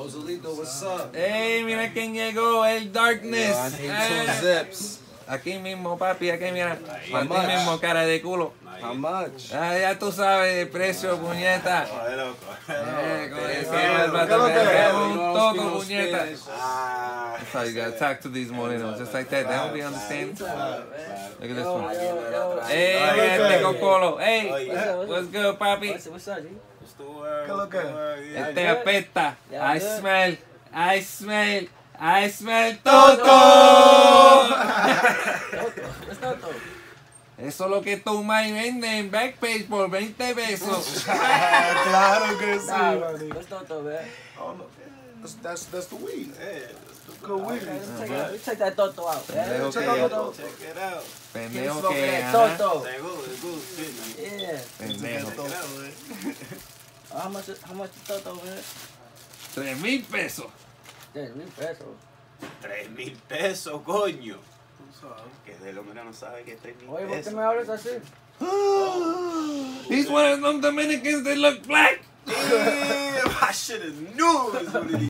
Joselito, what's up? Hey, mira quién llegó, el Darkness. I need 2 zips. Aquí mismo, papi, aquí mira. How Para ti much? mismo, cara de culo. How much? Ah, ya tú sabes el precio, puñeta. Un todo, puñeta. That's how you gotta talk to these Morenos, just like that. They don't be understanding. Look at this one. Hey, mira este cocolo. Hey, what's good, papi? What's up, G? ¿Qué lo que? Este apesta. I smell Toto. Eso es lo que toma y vende en Backpage por 20 pesos. Claro que sí, Nah, what's Toto, man? Oh, no. That's the weed. Good weed. Let's check that Toto out. Pendejo Check que out es. Toto. Check it out. Pendejo Smoke que that es. Toto. It's good shit, man. Yeah. Pendejo. How much is Toto, man? 3,000 pesos. 10,000 pesos. 3,000 pesos, coño. Que de lo menos no sabe que es 3,000 Oye, ¿por qué pesos. me hablas así? He's one of them Dominicans that look black. Damn, I should have knew it was what it is.